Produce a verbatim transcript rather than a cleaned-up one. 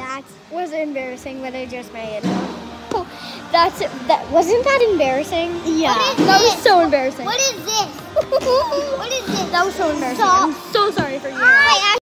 That was embarrassing, but I just made. That's that wasn't that embarrassing? Yeah. That was so embarrassing. What is this? What is this? That was so embarrassing. Stop. I'm so sorry for you. I